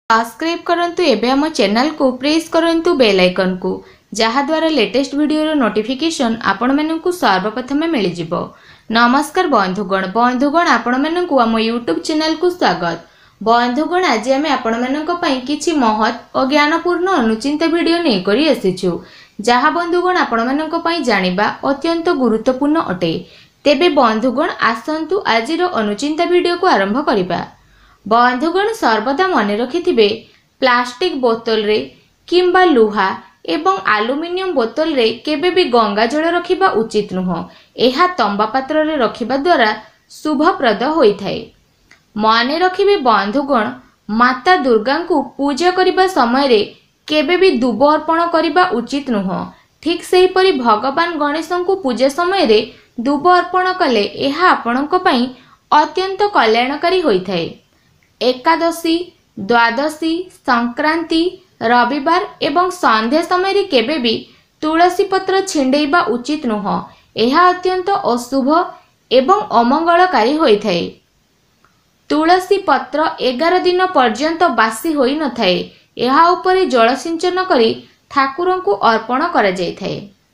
Subscribe करंतु एबे हम चैनल को प्रेस करंतु बेल आइकन को जहा द्वारा लेटेस्ट वीडियो रो नोटिफिकेशन आपण माननकु सर्वप्रथम मिल जिवो। नमस्कार बंधुगण आपण माननकु हम यूट्यूब चैनल को स्वागत। बंधुगण आज आम आपण माननक पई किछि महत् और ज्ञानपूर्ण अनुचिंत वीडियो नै करी आसीछु जहा बंधुगण आपण माननक पई जानिबा अत्यंत गुरुत्वपूर्ण अटे। तेबे बंधुगण आसंतु आजिरो अनुचिंत वीडियो को आरंभ करिबा। बंधुगण सर्वदा मन रखिथिबे प्लास्टिक बोतल रे किंबा लुहा एवं आलुमिनियम बोतल रे केबे भी गंगा जल रखिबा उचित नुह। एहा तंबा पात्र रे रखिबा द्वारा शुभप्रद होइथाय। मन रखिबे बंधुगण माता दुर्गा को पूजा करिबा समय रे केबे भी दुब अर्पण करिबा उचित नुह। ठीक सेही परि भगवान गणेश को पूजा समय रे दुब अर्पण कले एहा आपणक पई अत्यंत कल्याणकारी होइथाय। एकादशी, द्वादशी, संक्रांति, रविवार एवं संध्या समय रे केबे भी तुलसी पत्र छिंडेइबा उचित नुह। एहा अत्यंत अशुभ एवं अमंगलकारी होइथाय। तुलसी पत्र 11 दिन पर्यंत बासी होई न थाए। एहा उपरे जल सिंचन करी ठाकुर को अर्पण करा जायथाय।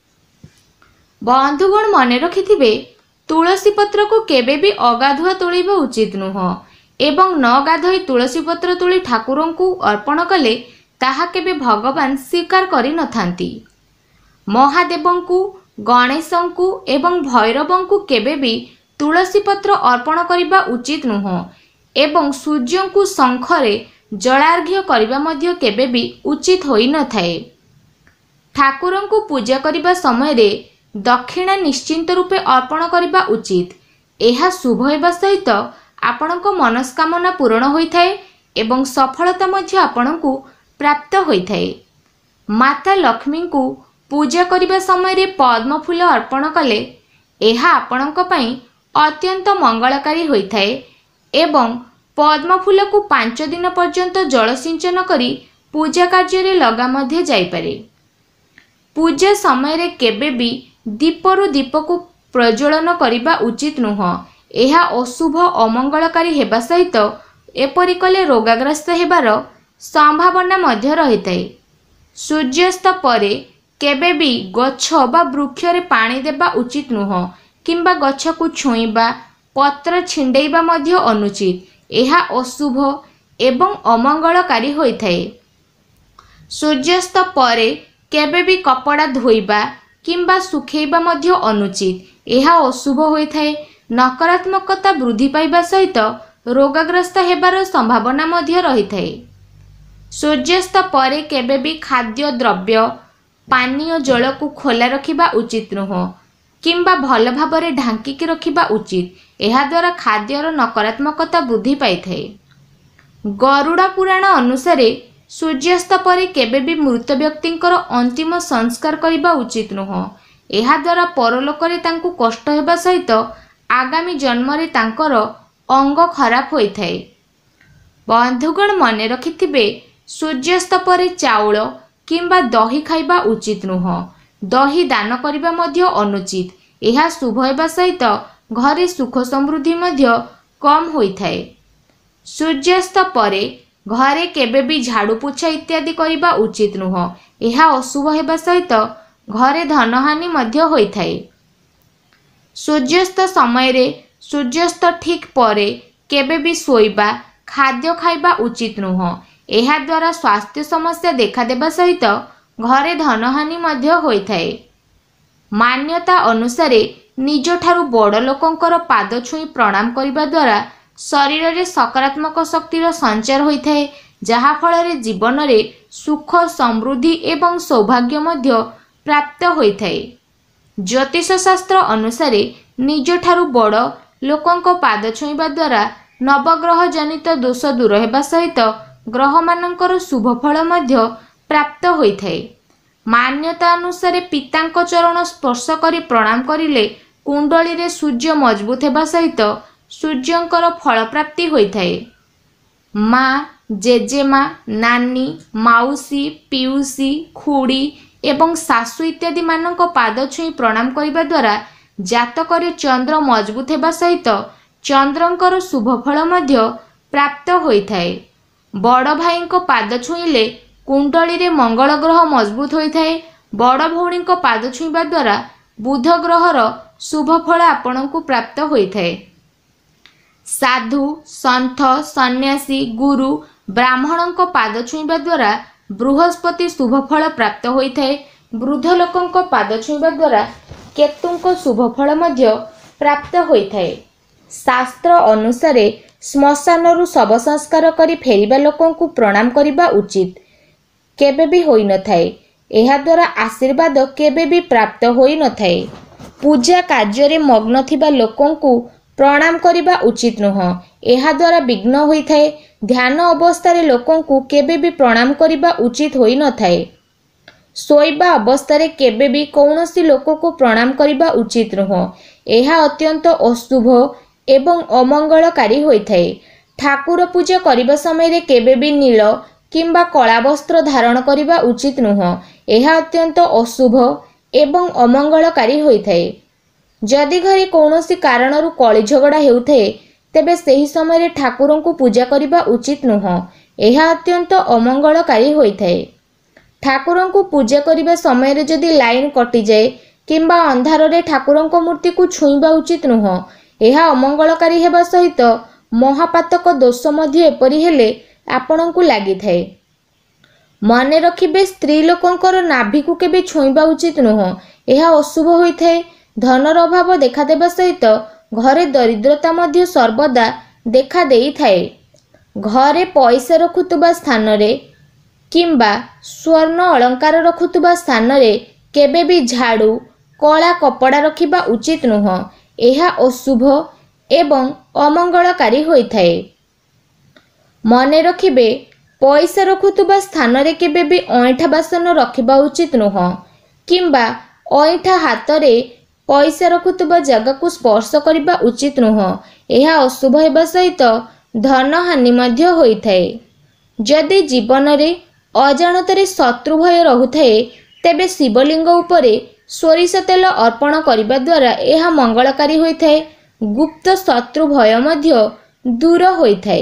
बंधुगण मन रखिथिबे तुलसी पत्र को केबे भी अगाधुआ तोड़िबा उचित नुह एवं न गाधोई तुलसी पत्र तोड़ी ठाकुर को अर्पण कले ताहा केबे भगवान स्वीकार करि न थांती। महादेव को, गणेश को एवं भैरव को केबे भी तुलसी पत्र अर्पण करिबा उचित नुह एवं सूर्य को शंखरे जलार्घ्य करिबा मध्य केबे भी उचित होई न थाए। ठाकुर को पूजा करिबा समय रे दक्षिणा निश्चिंत रूपे अर्पण करिबा उचित। एहा शुभ हेबा सहित आपणक मनस्कामना पूर्ण होइथाय एवं सफलता मध्य आपणकु प्राप्त होइथाय। माता लक्ष्मी को पूजा करिबा समय रे पद्म फूल अर्पण कले एहा आपणक पई अत्यंत मंगलकारी होइथाय एवं पद्म फूल को 5 दिन पर्यंत जल सिंचन करी पूजा कार्य रे लगा मध्य जाई पारे। पूजा समय रे केबे भी दीपरु दीप को प्रज्वलन करिबा उचित नुह। एहा अशुभ अमंगलकारी हेबा सहित एपरि कले रोगाग्रस्त हेबार संभावना मध्य रहिथाय। सूर्यास्त परे केबे भी गछ बा वृक्ष रे पानी देबा उचित नुह किंबा गछ को छुईबा पत्र छिंडेइबा मध्य अनुचित। एहा अशुभ एवं अमंगलकारी होइथाय। सूर्यास्त परे केबे भी कपड़ा धोइबा किंबा सुखेइबा मध्य अनुचित। एहा अशुभ होइथाय। नकारात्मकता वृद्धि पाइबा सहित रोगाग्रस्त हेबार संभावना मध्य रहिथाय। सूर्यास्त परे केबे भी खाद्य द्रव्य पानीय जल को खोला रखिबा उचित नुह किंबा भल भाबरे ढांकी रखिबा उचित। एहा द्वारा खाद्यर नकारात्मकता वृद्धि पाइथाय। गरुड़ा पुराण अनुसार सूर्यास्त परे केबे भी मृत व्यक्तिंकर अंतिम संस्कार करिबा उचित नुह। एहा द्वारा परलोकरे तांकु कष्ट हेबा सहित आगामी जन्म रे तांकर अंग खराब होइथाय। बंधुगण मन रखिथिबे सूर्यास्त परे चाउल किंबा दही खाइबा उचित नुह। दही दान करिबा मध्य अनुचित। एहा शुभ हेबा सहित घरे सुख समृद्धि मध्य कम होइथाय। सूर्यास्त परे घरे केबे भी झाड़ू पोछा इत्यादि करिबा उचित नुह। एहा अशुभ हेबा सहित घरे धनहानि मध्य होइथाय। सूर्यास्त समय रे सूर्यास्त ठीक परे केबे भी सोइबा खाद्य खाइबा उचित नुह। एहा द्वारा स्वास्थ्य समस्या देखा देबा सहित घरे धनहानि मध्य होइथाय। मान्यता अनुसार निज ठारू बड़ लोकंकर पाद छुई प्रणाम करिबा द्वारा शरीर रे सकारात्मक शक्तिर संचार होइथाय जहा फल रे जीवन रे सुख समृद्धि एवं सौभाग्य मध्य प्राप्त होइथाय। ज्योतिष शास्त्र अनुसार निज ठारू बड़ लोकंक पाद छुईबा द्वारा नवग्रह जनित दोष दूर हेबा सहित ग्रह मानकर शुभ फल मध्य प्राप्त होइथाय। मान्यता अनुसार पितांक चरण स्पर्श करी प्रणाम करिले कुंडली रे सूर्य मजबूत हेबा सहित सूर्यंकर फल प्राप्ति होइथाय। माँ, जेजेमा, नानी, माउसी, पिउसी, खुड़ी एवं सासु इत्यादि मानक पाद छुई प्रणाम करिबा द्वारा जातकरे चंद्र मजबूत हेबा सहित चंद्रंकर शुभ फल मध्य प्राप्त होइथाय। बड़ भाई पाद छुईले कुंडली रे मंगल ग्रह मजबूत होता है। बड़ भौणी पाद छुईबा द्वारा बुध ग्रहर शुभ फल आपण को प्राप्त होता है। साधु संत सन्यासी गुरु ब्राह्मण पाद छुईबा द्वारा बृहस्पति शुभ फल प्राप्त होता है। वृद्ध लोकों पाद छुईबा द्वारा केतुंको शुभ फल मध्य प्राप्त होता है। शास्त्र अनुसार श्मशान शव संस्कार करी फेरिबा लोकों को प्रणाम करिबा उचित केबे भी होई न थाए। एहा द्वारा आशीर्वाद केबे भी प्राप्त होई न थाए। पूजा कार्य रे मग्न थिबा लोकों को प्रणाम करिबा उचित नुह। एहा द्वारा विघ्न होई थाए। ध्यान अवस्था लोकों को केबे भी प्रणाम करिबा उचित होई न थाए। शोइबा अवस्था रे केबे भी कौनसी लोक को प्रणाम करिबा उचित नुह। एहा अत्यंत अशुभ एवं अमंगलकारी होइथाए। ठाकुर पूजा करिबा समय रे केबे भी नील किंबा कला वस्त्र धारण करिबा उचित नुह। एहा अत्यंत अशुभ एवं अमंगलकारी होइथाए। जदि घरे कौनसी कारणरू कली झगड़ा हेउथाए तेबे सही समय रे ठाकुरों को पूजा करिबा उचित नुह। एहा अत्यंत अमंगलकारी होइथाए। ठाकुरों को पूजा करिबा समय रे जदि लाइन कटि जाए किंबा अंधार रे ठाकुरों को मूर्ति को छुईबा उचित नुह। एहा अमंगलकारी हेबा सहित महापातक दोष मध्य एपरि हेले आपन को लागि थाए। मने रखिबे स्त्री लोकंकर नाभि को केबे छुईबा उचित नुह। एहा अशुभ होइथाए। धनर अभाव देखा देबा सहित घरे दरिद्रता मध्य सर्वदा देखा देई थाए। घरे पैसा रखुतबा स्थान रे किंबा स्वर्ण अलंकार रखुतबा स्थान रे केबे भी झाड़ू कला कपड़ा रखिबा उचित नुह। एहा अशुभ एवं अमंगलकारी होइथाए। मने रखिबे पैसा रखुतबा स्थान रे केबे भी ऐठा बासन रखिबा उचित नुह किंबा ऐठा हाथ रे पैसा रखुतबा जगह को स्पर्श करिबा उचित नुह। एहा अशुभ हेबा सहित धन हानि मध्य होइथाए। जदि जीवन रे अजाणत शत्रु भय रहुथाए तेबे शिवलिंग उपरे सोरिष तेल अर्पण करिबा द्वारा यह मंगलकारी होइथाए। गुप्त शत्रु भय मध्य दूर होइथाए।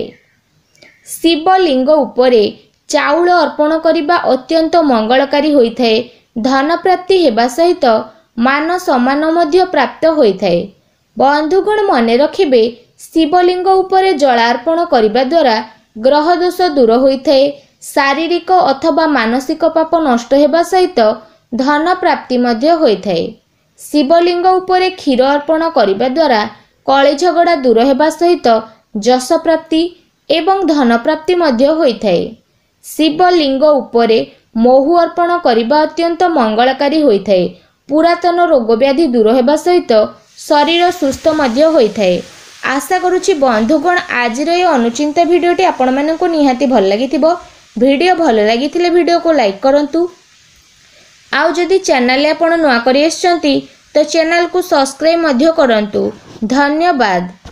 शिवलिंग उपरे चाउल अर्पण करिबा अत्यंत मंगलकारी होइथाए। धन प्राप्ति हेबा सहित मान सम्मान मध्य प्राप्त होइथाए। बंधुगण मने रखिबे शिवलिंग उपरे जलार्पण करिबा द्वारा ग्रह दोष दूर होइथाए। शारीरिक अथवा मानसिक पाप नष्ट हेबा सहित धन प्राप्ति मध्य होइथाए। शिवलिंग उपरे क्षीर अर्पण करिबा द्वारा कली झगड़ा दूर हेबा सहित जश प्राप्ति एवं धन प्राप्ति मध्य होइथाए। शिवलिंग उपरे महु अर्पण करिबा अत्यंत मंगलकारी होइथाए। पुरातन रोग व्याधि दूर हेबा सहित शरीर सुस्थ मध्य होइथाए। आशा करुछि बंधुगण आज रे अनुचिंता भिडियोटी आपण मानकु निहाती भल लागिथिबो। भिडियो भल लागिथिले भिडियो को लाइक करंतु। आउ जदि चैनल आपण नुआ करि आछंती तो चैनल को सब्सक्राइब मध्य करंतु। धन्यवाद।